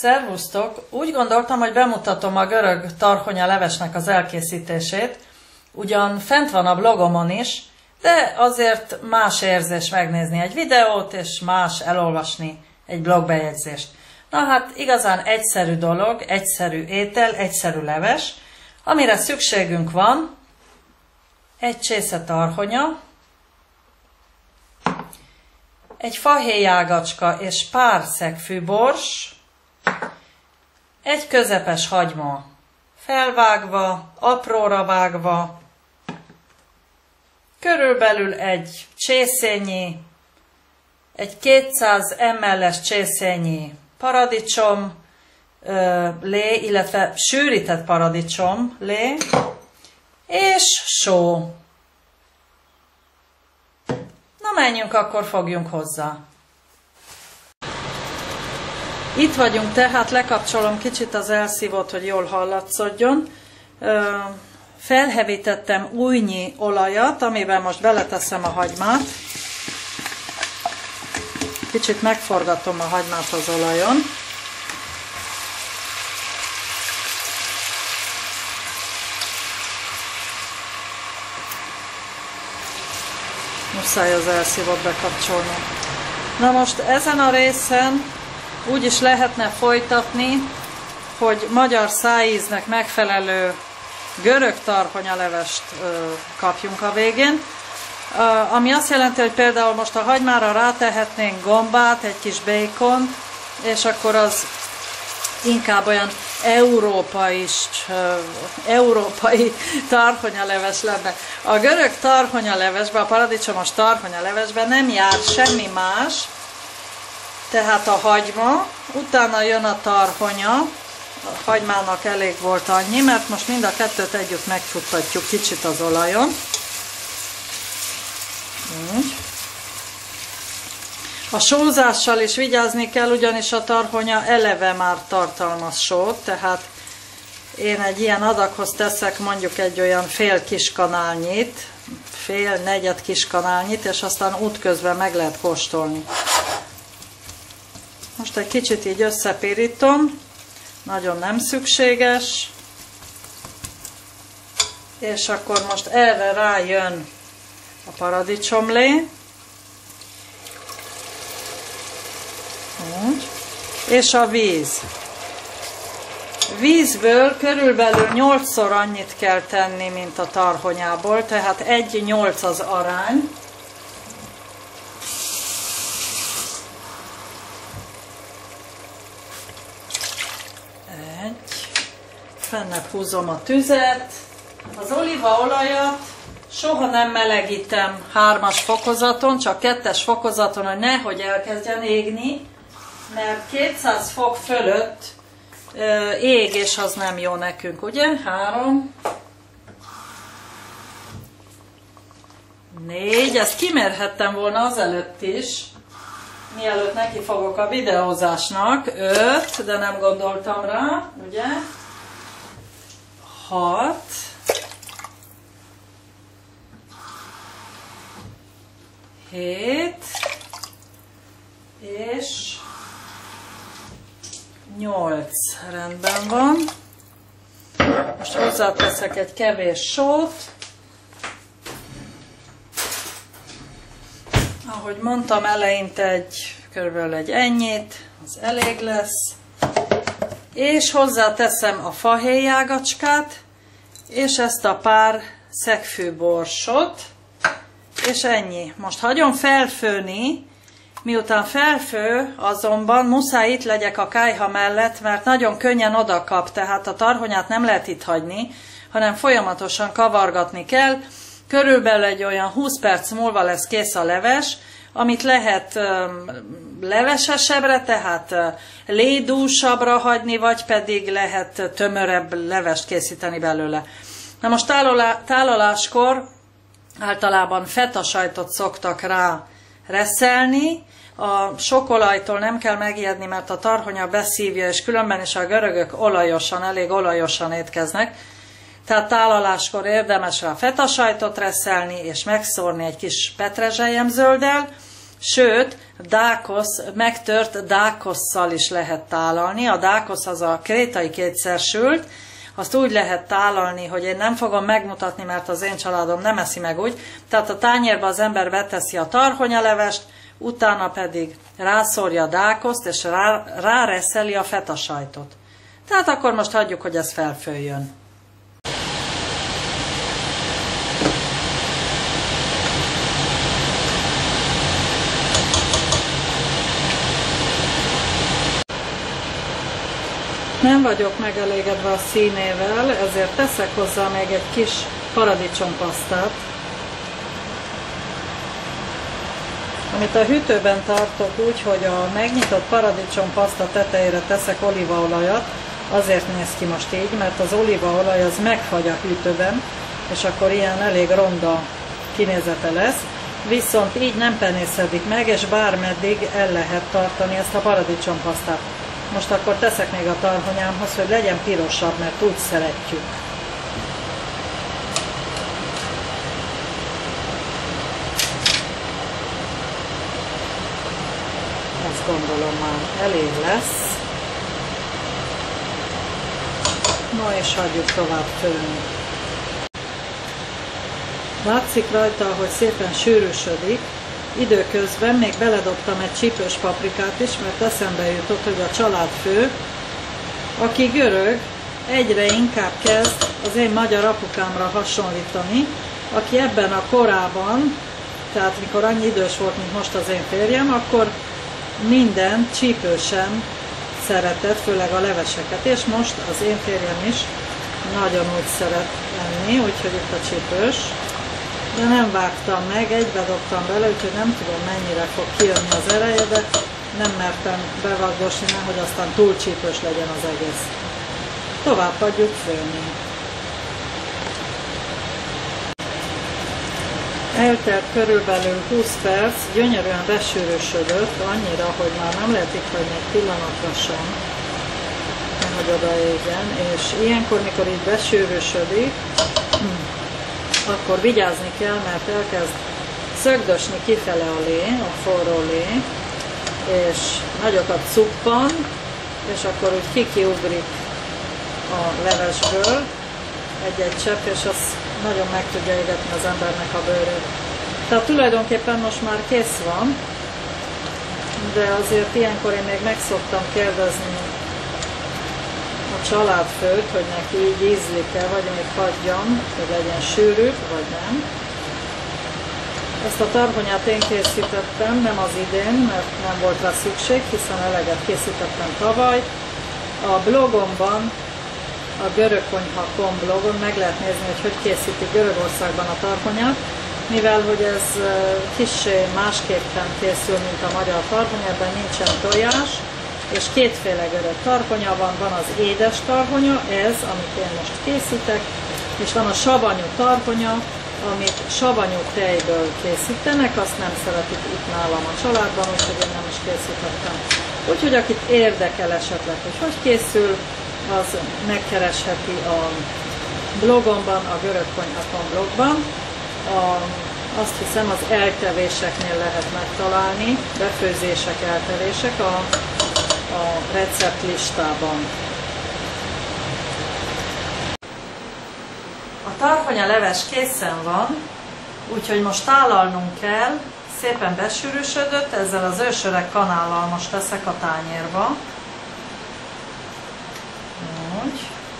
Szervusztok! Úgy gondoltam, hogy bemutatom a görög tarhonya levesnek az elkészítését. Ugyan fent van a blogomon is, de azért más érzés megnézni egy videót, és más elolvasni egy blogbejegyzést. Na hát igazán egyszerű dolog, egyszerű étel, egyszerű leves, amire szükségünk van: egy csésze tarhonya, egy fahéjágacska és pár szegfű bors, egy közepes hagyma felvágva, apróra vágva, körülbelül egy csészényi, egy 200 ml-es csészényi paradicsom lé, illetve sűrített paradicsom lé, és só. Na menjünk, akkor fogjunk hozzá. Itt vagyunk tehát, lekapcsolom kicsit az elszívót, hogy jól hallatszódjon. Felhevítettem újnyi olajat, amiben most beleteszem a hagymát. Kicsit megforgatom a hagymát az olajon. Muszáj az elszívót bekapcsolni. Na most ezen a részen úgy is lehetne folytatni, hogy magyar szájíznek megfelelő görög tarhonyalevest kapjunk a végén. Ami azt jelenti, hogy például most a hagymára rátehetnénk gombát, egy kis békont, és akkor az inkább olyan európai tarhonyaleves lenne. A görög tarhonyalevesben, a paradicsomos tarhonyalevesben nem jár semmi más, tehát a hagyma, utána jön a tarhonya, a hagymának elég volt annyi, mert most mind a kettőt együtt megfuttatjuk kicsit az olajon. Úgy. A sózással is vigyázni kell, ugyanis a tarhonya eleve már tartalmaz sót, tehát én egy ilyen adaghoz teszek mondjuk egy olyan fél kiskanálnyit, fél-negyed kiskanálnyit, és aztán útközben meg lehet kóstolni. Most egy kicsit így összepirítom, nagyon nem szükséges, és akkor most erre rájön a paradicsomlé, úgy, és a víz. Vízből körülbelül 8-szor annyit kell tenni, mint a tarhonyából, tehát 1:8 az arány. Fennebb húzom a tüzet. Az olívaolajat soha nem melegítem 3-as fokozaton, csak 2-es fokozaton, hogy nehogy elkezdjen égni, mert 200 fok fölött ég, és az nem jó nekünk, ugye? 3, 4, ezt kimérhettem volna azelőtt is, mielőtt neki fogok a videózásnak. 5, de nem gondoltam rá, ugye? 6, 7, és 8. Rendben van. Most hozzáteszek egy kevés sót. Ahogy mondtam, eleinte körülbelül egy ennyit, az elég lesz. És hozzáteszem a fahéjágacskát, és ezt a pár szegfűborsot, és ennyi. Most hagyom felfőni, miután felfő, azonban muszáj itt legyek a kályha mellett, mert nagyon könnyen odakap, tehát a tarhonyát nem lehet itt hagyni, hanem folyamatosan kavargatni kell. Körülbelül egy olyan 20 perc múlva lesz kész a leves, amit lehet levesesebbre, tehát lédúsabbra hagyni, vagy pedig lehet tömörebb levest készíteni belőle. Na most tálaláskor általában fetasajtot szoktak rá reszelni. A sok olajtól nem kell megijedni, mert a tarhonya beszívja, és különben is a görögök elég olajosan étkeznek. Tehát tálaláskor érdemes rá fetasajtot reszelni, és megszórni egy kis petrezselyemzölddel, Sőt, dákosz, megtört dákosszal is lehet tálalni. A dákosz az a krétai kétszersült, azt úgy lehet tálalni, hogy én nem fogom megmutatni, mert az én családom nem eszi meg úgy. Tehát a tányérba az ember beteszi a tarhonyalevest, utána pedig rászórja a dákoszt, és ráreszeli a fetasajtot. Tehát akkor most hagyjuk, hogy ez felfőjön. Nem vagyok megelégedve a színével, ezért teszek hozzá még egy kis paradicsompasztát, amit a hűtőben tartok úgy, hogy a megnyitott paradicsompaszta tetejére teszek olívaolajat. Azért néz ki most így, mert az olívaolaj az megfagy a hűtőben, és akkor ilyen elég ronda kinézete lesz. Viszont így nem penészedik meg, és bármeddig el lehet tartani ezt a paradicsompasztát. Most akkor teszek még a tarhonyámhoz, hogy legyen pirosabb, mert úgy szeretjük. Azt gondolom már elég lesz. No, és hagyjuk tovább főni. Látszik rajta, hogy szépen sűrűsödik. Időközben még beledobtam egy csípős paprikát is, mert eszembe jutott, hogy a családfő, aki görög, egyre inkább kezd az én magyar apukámra hasonlítani, aki ebben a korában, tehát mikor annyi idős volt, mint most az én férjem, akkor minden csípősen szeretett, főleg a leveseket, és most az én férjem is nagyon úgy szeret enni, úgyhogy itt a csípős. De nem vágtam meg, egybe dobtam bele, úgyhogy nem tudom mennyire fog kijönni az ereje, de nem mertem bevagdosni, hogy aztán túl csípős legyen az egész. Tovább hagyjuk főni. Eltelt körülbelül 20 perc, gyönyörűen besűrűsödött, annyira, hogy már nem lehet itt hagyni egy pillanatra sem, nehogy odaégjen, és ilyenkor, mikor így besűrűsödik, akkor vigyázni kell, mert elkezd szögdösni kifele a lé, a forró lé, és nagyokat cuppan, és akkor úgy kikiugrik a levesből egy-egy csepp, és az nagyon meg tudja égetni az embernek a bőrét. Tehát tulajdonképpen most már kész van, de azért ilyenkor én még meg szoktam kérdezni a családfőt, hogy neki így ízlik-e, vagy még hagyjam, hogy legyen sűrűbb, vagy nem. Ezt a tarhonyát én készítettem, nem az idén, mert nem volt rá szükség, hiszen eleget készítettem tavaly. A blogomban, a görögkonyha.com blogon meg lehet nézni, hogy készítik Görögországban a tarhonyát, mivel hogy ez kissé másképpen készül, mint a magyar tarhonya, ebben nincsen tojás, és kétféle görög tarhonya van az édes tarhonya, ez, amit én most készítek, és van a savanyú tarhonya, amit savanyú tejből készítenek, azt nem szeretik itt nálam a családban, úgyhogy én nem is készítettem. Úgyhogy akit érdekel esetleg, hogy készül, az megkeresheti a blogomban, a görögkonyha.com blogban. Azt hiszem, az eltevéseknél lehet megtalálni, befőzések, eltevések a receptlistában. A tarhonya leves készen van, úgyhogy most tálalnunk kell, szépen besűrűsödött, ezzel az ősöreg kanállal most teszek a tányérba. Úgy.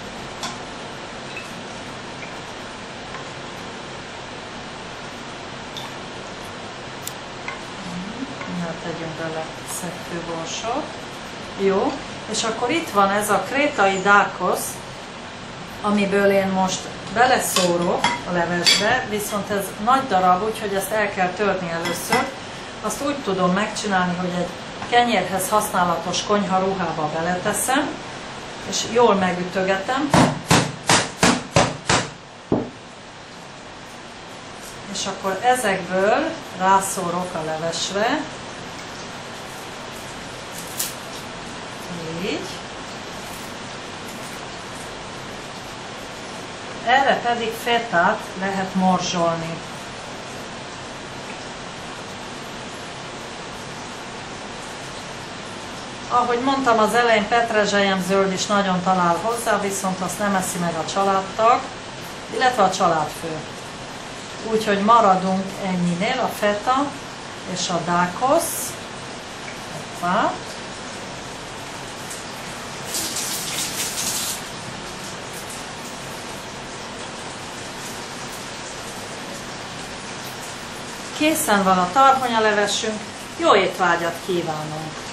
Tegyünk bele szegfőborsot. Jó, és akkor itt van ez a krétai dákosz, amiből én most beleszórok a levesbe, viszont ez nagy darab, úgyhogy ezt el kell törni először. Azt úgy tudom megcsinálni, hogy egy kenyérhez használatos konyharuhába beleteszem, és jól megütögetem. És akkor ezekből rászórok a levesre. Így. Erre pedig fétát lehet morzsolni. Ahogy mondtam az elején, petrezselyem zöld is nagyon talál hozzá, viszont azt nem eszi meg a családtag, illetve a családfő. Úgyhogy maradunk ennyinél, a feta és a dákosz. Hoppá. Készen van a tarhonyalevesünk, jó étvágyat kívánunk!